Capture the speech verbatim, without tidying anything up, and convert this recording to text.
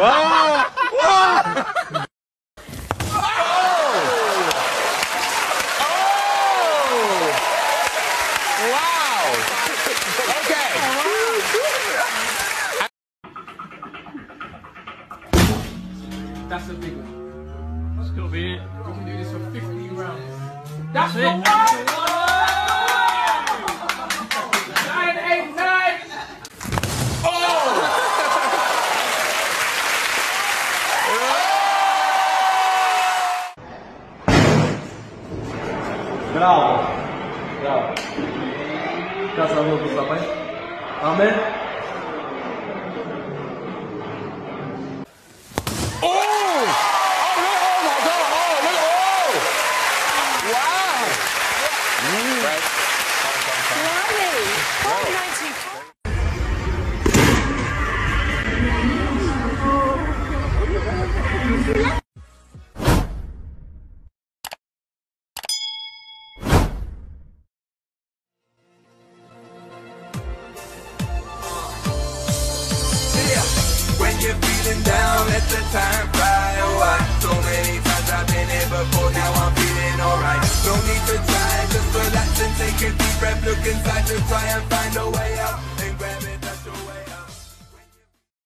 ¡Wow! ¡Wow! That's a big one. That's gotta be it. We can do this for fifteen rounds. That's, That's it. the one! Nine, eight, nine! Oh! Bravo! Bravo! Casa Lopus apa? Amen. Oh! Oh, my God! Oh, look! Oh! Wow! Right. Blimey! five ninety. When you're feeling down, let the time fly away. So many times I've been here before, now I'm feeling alright. No need to try, just relax and take a deep breath. Look inside to try and find a way out.